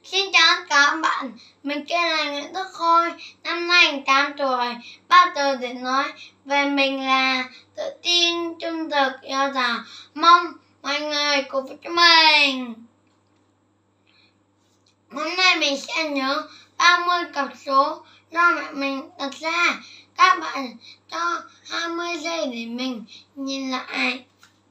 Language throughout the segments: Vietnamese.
Xin chào tất cả các bạn, mình tên là Nguyễn Đức Khôi, năm nay mình 8 tuổi. Ba từ để nói về mình là tự tin, trung thực, yêu dào. Mong mọi người cùng với chúng mình. Hôm nay mình sẽ nhớ 30 cặp số do mẹ mình đặt ra. Các bạn cho 20 giây để mình nhìn lại.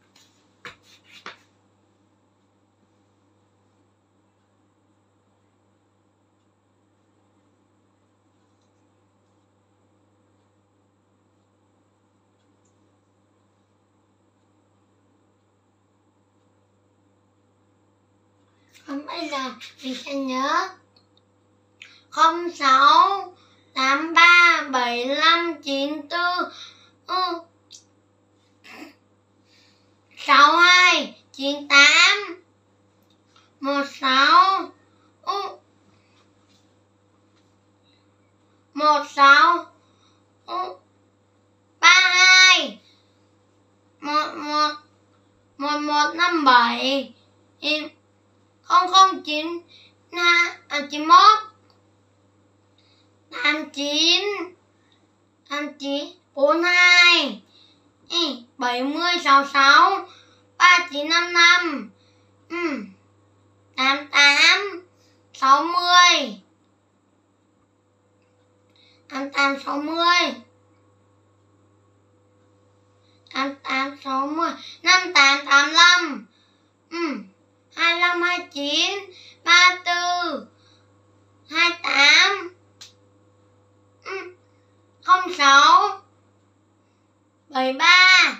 Còn bây giờ mình sẽ nhớ 06 83 75 94 62 98 16 16 32 11 1157 009 91 89 42 70 66 3955 88 60 88 60 88 60 58 85 25 29 34 28 06 73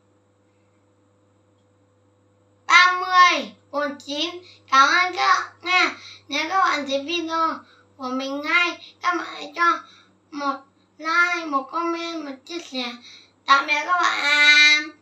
30 49. Cảm ơn các bạn nha. Nếu các bạn thấy video của mình hay, các bạn hãy cho một like, một comment, một chia sẻ. Tạm biệt các bạn.